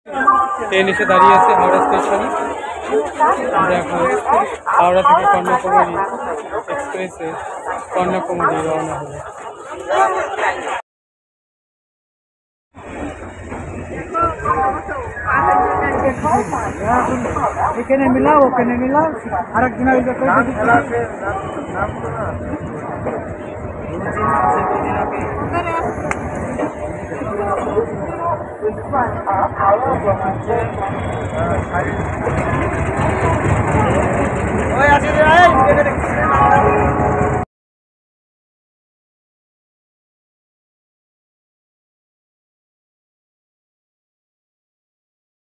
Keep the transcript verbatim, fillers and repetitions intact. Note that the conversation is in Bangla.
ট্রেন এসে দাঁড়িয়েছে হাওড়া স্টেশনে। আমরা এখন হাওড়া থেকে কন্যাকুমারী এক্সপ্রেসে কন্যাকুমারী রওনা হলো। এখানে মিলাও ওখানে মিলাও আর একদিন